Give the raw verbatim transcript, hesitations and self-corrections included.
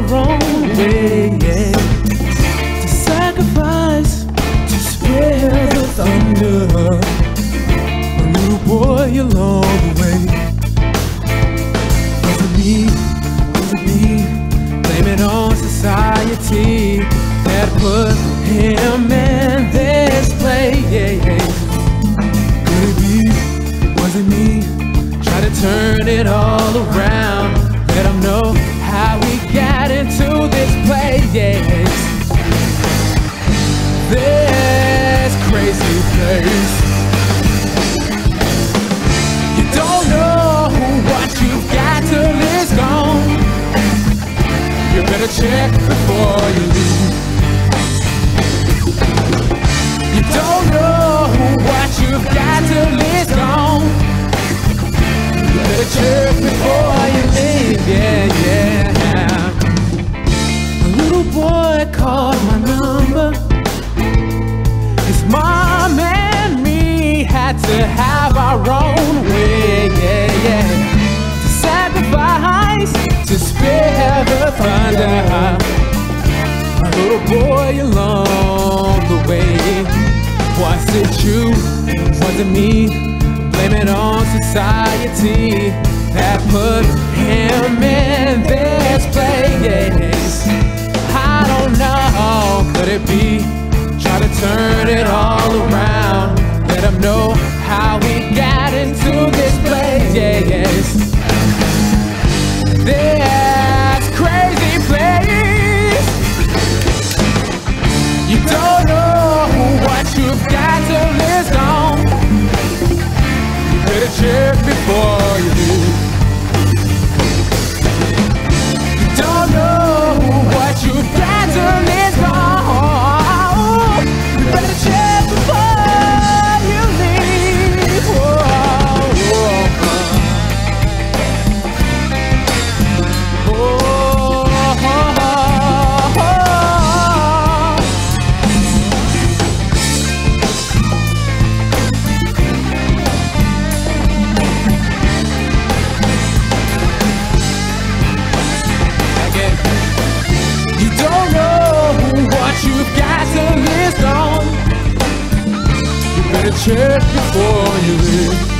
own way, yeah. To sacrifice, to spare the thunder. A little boy along the way. Was it me, was it me? Blame it on society that put him in this place, yeah, yeah. Could it be, was it me? Try to turn it all around. Let them know how we got into this place. This crazy place. You don't know what you've got till it's gone. You better check before you leave. You don't know what you've got till it's gone. You better check before you leave, yeah, yeah. A little boy called my number. His mom and me had to have our own way, yeah, yeah. To sacrifice, to spare the thunder. A little boy along the way. Was it you? Was it me? Blame it on society that put him in this place. I don't know, could it be? Try to turn it all around. Let him know how we got into this place. Yes. This crazy place. You don't know what you've got till it's gone. Better check before you leave. You don't know what you've got till it's gone. You better check before you leave. Whoa, whoa, whoa. Oh, oh, oh, oh. You've got till it's gone. You better check before you leave.